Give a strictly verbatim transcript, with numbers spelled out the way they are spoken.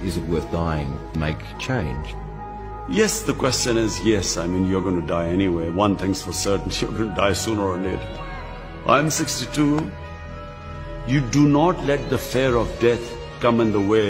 is it worth dying to make change? Yes, the question is yes. I mean, you're going to die anyway. One thing's for certain, you're going to die sooner or later. I'm sixty-two. You do not let the fear of death come in the way